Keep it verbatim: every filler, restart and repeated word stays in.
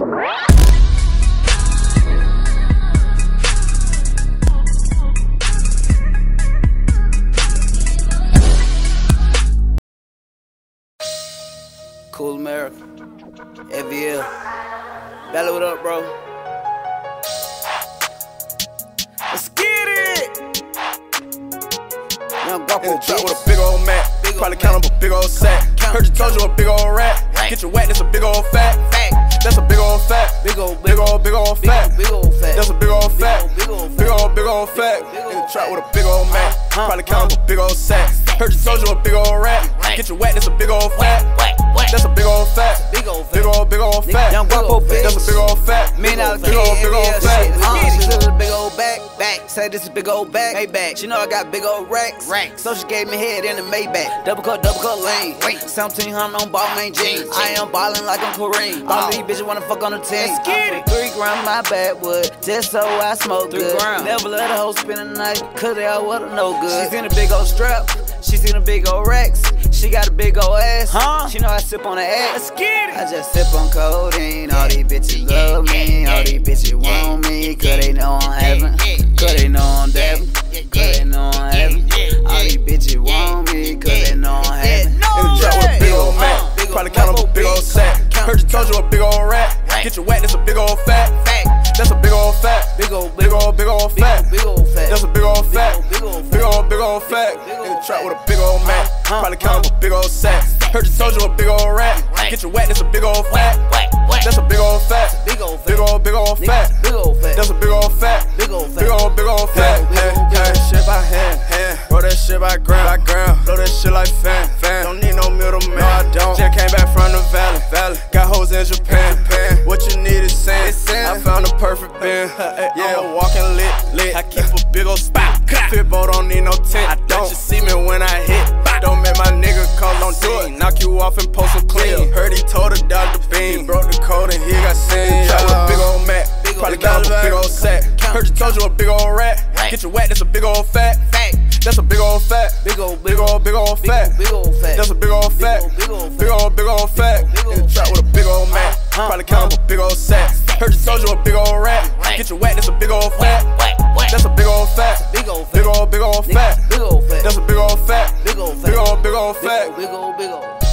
Cool America, F V L. Battle, what up, bro? Let's get it! Young Guapo, in the trap with a big old Mac. Big Probably count up a big old sack. Heard you told you a big old rat. rat. Get your whack, that's a big old fat. Fact. That's a big old fat. Big old, big, big old, big old fat. Big old fat. That's a big old fat. Big old, big old, big old fat. In the trap with a big old Mac. Probably count up a big old sack. Heard you told you a big old rat. Get your whack, that's a big old fat. That's a big old fat. Big old, big old, big old fat. Young Guapo, bitch. That's a big old fat. Man out big old, big old fat. Uh, she look a big old back, back. Say this is big old back, Maybach. She know I got big old racks, racks. So she gave me head in the Maybach. Double cut, double cut lane. seventeen hundred on Balmain jeans. I am ballin' like I'm Kareem. All these bitches wanna fuck on the team. Let's get it. Three grams my backwood, just so I smoke good. Never let a hoe spend the night, cause they all wanna know good. She's in a big old strap. She seen a big old racks. She got a big old ass. Huh? She know I sip on the ass. Let's get it. I just sip on codeine. All these bitches love me. All these bitches want me. Cause they know I'm having. Cause they know I'm dabbing. Cause they know I'm having. All these bitches want me. Cause they know I'm having. In the trap with a big old Mac. Probably count up a big old sack. Heard you told you a big old rat. Get your whack, that's a big old fat. That's a big old fat. Big old, big old, big old fat. Big old fat. That's a big old fat. Big old, big old, big old fat. In the trap with a big old Mac. Probably count up a big old sack. Heard you told you a big old rat. Get your whack, that's a big old fat. That's a big old fat. Big old, big old, big old fat. Big old fat. That's a big old fat. Big old, big old, big old fat. That shit by hand, hand. Roll that shit by gram, by gram. Blow that shit like fan, fan. Don't need no middleman. No, I don't. Just came back from the valley, valley. Got hoes in Japan, Japan. What you need is sand. I found the perfect bin. Yeah, I'm walking lit, lit. I keep a big old spot. Pitbull don't need no tent. I don't. You see me when I hit. Don't make my nigga call, don't do it. Knock you off and post him clean. Heard he told her dodge the beam. He broke the code and he got seen. Trap with a big old Mac. Probably count up a big old sack. Heard you told you a big old rat. Get your whack, that's a big old fat. That's a big old fat. Big old, big old, big old fat. Big old fat. That's a big old fat. Big old, big old, big old fat. In the trap with a big old Mac. Probably count up a big old sack. Heard you told you a big old rat. Get your whack, that's a big old fat. That's a big old fat. Big old, big old, big old fat. Big old fat. That's a big old fat. Big old, big old, big old fat. Big old, big old.